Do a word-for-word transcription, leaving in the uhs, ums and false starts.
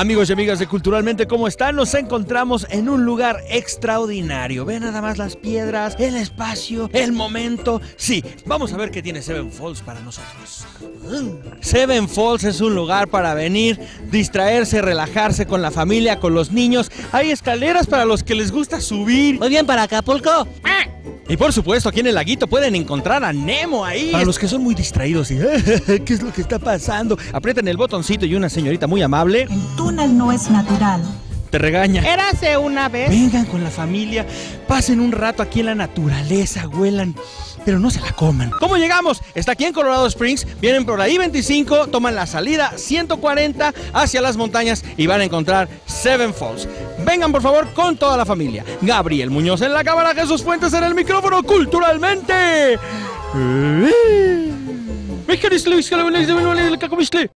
Amigos y amigas de Culturalmente, ¿cómo están? Nos encontramos en un lugar extraordinario. Vean nada más las piedras, el espacio, el momento. Sí, vamos a ver qué tiene Seven Falls para nosotros. Seven Falls es un lugar para venir, distraerse, relajarse con la familia, con los niños. Hay escaleras para los que les gusta subir. Muy bien, para Acapulco. Y por supuesto, aquí en el laguito pueden encontrar a Nemo ahí. Para los que son muy distraídos y ¿qué es lo que está pasando? Aprieten el botoncito y una señorita muy amable El túnel no es natural. te regaña. Érase una vez. Vengan con la familia, pasen un rato aquí en la naturaleza, huelan, pero no se la coman. ¿Cómo llegamos? Está aquí en Colorado Springs, vienen por ahí veinticinco, toman la salida ciento cuarenta hacia las montañas y van a encontrar Seven Falls. Vengan por favor con toda la familia. Gabriel Muñoz en la cámara, Jesús Fuentes en el micrófono, Culturalmente.